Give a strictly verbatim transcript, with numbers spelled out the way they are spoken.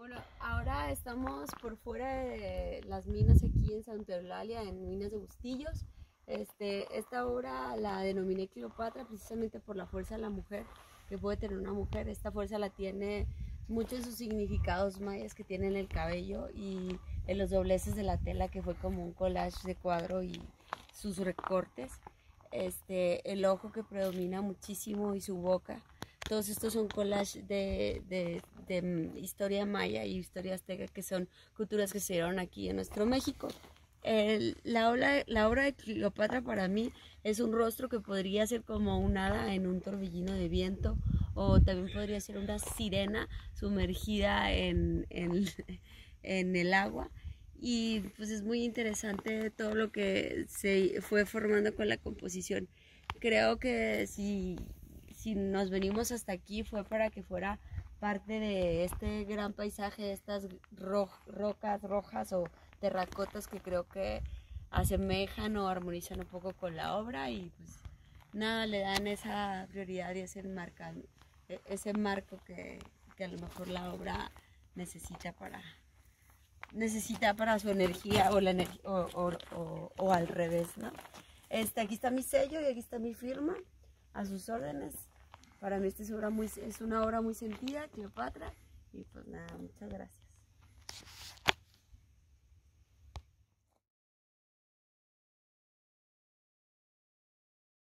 Bueno, ahora estamos por fuera de las minas aquí en Santa Eulalia, en Minas de Bustillos. Este, esta obra la denominé Cleopatra precisamente por la fuerza de la mujer que puede tener una mujer. Esta fuerza la tiene muchos de sus significados mayas que tiene en el cabello y en los dobleces de la tela, que fue como un collage de cuadro, y sus recortes, este, el ojo que predomina muchísimo y su boca. Todos estos son collages de, de, de historia maya y historia azteca, que son culturas que se dieron aquí en nuestro México. El, la, obra, la obra de Cleopatra para mí es un rostro que podría ser como un hada en un torbellino de viento, o también podría ser una sirena sumergida en, en, en el agua. Y pues es muy interesante todo lo que se fue formando con la composición. Creo que si, si nos venimos hasta aquí fue para que fuera parte de este gran paisaje, de estas ro rocas rojas o terracotas que creo que asemejan o armonizan un poco con la obra, y pues nada, le dan esa prioridad y ese, marca, ese marco que, que a lo mejor la obra necesita para, necesita para su energía, o, la energía, o, o, o, o al revés, ¿no? Este, aquí está mi sello y aquí está mi firma, a sus órdenes. Para mí esta es, obra muy, es una obra muy sentida, Cleopatra, y pues nada, muchas gracias.